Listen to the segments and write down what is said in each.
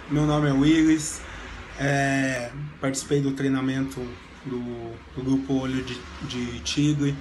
Meu nome é Willis, participei do treinamento do grupo Olho de Tigre.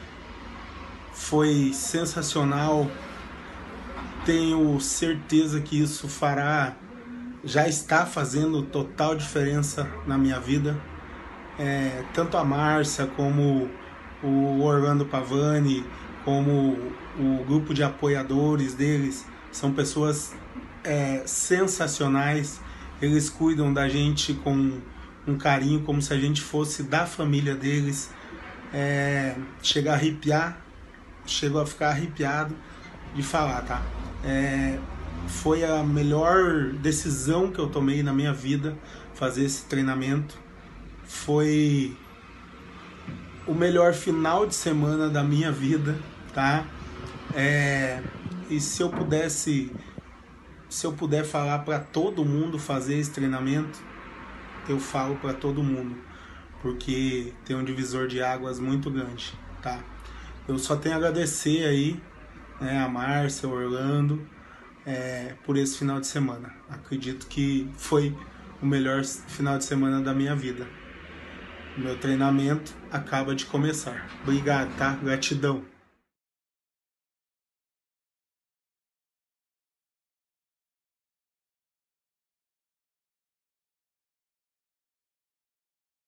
Foi sensacional, tenho certeza que isso já está fazendo total diferença na minha vida. Tanto a Márcia como o Orlando Pavani, como o grupo de apoiadores deles, são pessoas sensacionais. Eles cuidam da gente com um carinho, como se a gente fosse da família deles. Chego a ficar arrepiado de falar, tá? Foi a melhor decisão que eu tomei na minha vida, fazer esse treinamento. Foi o melhor final de semana da minha vida, tá? E se eu puder falar para todo mundo fazer esse treinamento, eu falo para todo mundo, porque tem um divisor de águas muito grande, tá? Eu só tenho a agradecer aí, né, a Márcia, o Orlando, por esse final de semana. Acredito que foi o melhor final de semana da minha vida. O meu treinamento acaba de começar. Obrigado, tá? Gratidão.